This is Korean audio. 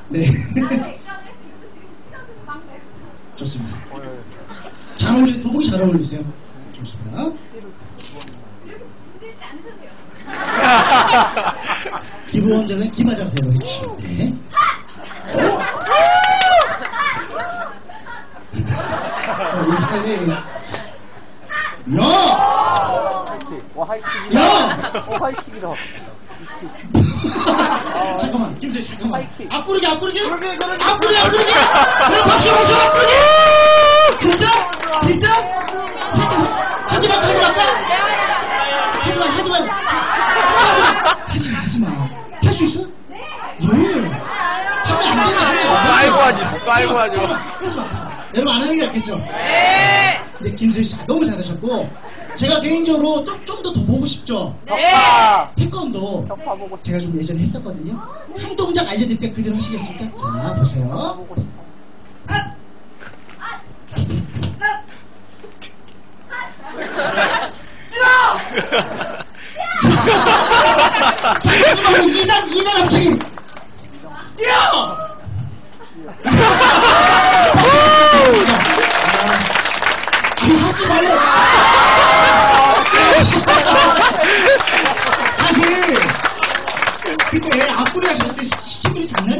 네. 좋습니다. 잘 어울리세요. 도복이 잘 어울리세요. 좋습니다. 기본 자세는 기마 자세로 해주시면 돼. 야! 야! 하이킥이다. 잠깐만, 김수희 잠깐만. 하이킥. 앞구르기, 앞구르기? 그러게. 앞구르기, 앞구르기? 그럼 박수, 앞구르기? 진짜? 진짜? 진짜? 하지마, 하지마. 할 수 있어? 네. 하면 안 된다, 하면 안 된다. 깔고 하지. 하지마. 여러분 안 하는 게 낫겠죠? 네. 근데 김수희 씨 너무 잘하셨고, 제가 개인적으로 좀 더 보고 싶죠? 네. 태권도 제가 좀 예전에 했었거든요. 한 동작 알려드릴 때 그대로 하시겠습니까? 자, 보세요. 자, 마지막으로 2단 합치기. 뛰어! 하지 말래. 사실 그때 앞구리 하셨을 때 시청률이 장난